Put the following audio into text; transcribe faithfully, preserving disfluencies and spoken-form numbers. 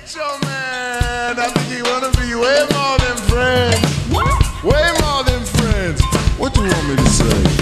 Yo, man, I think you wanna be way more than friends. Way more than friends. What do you want me to say?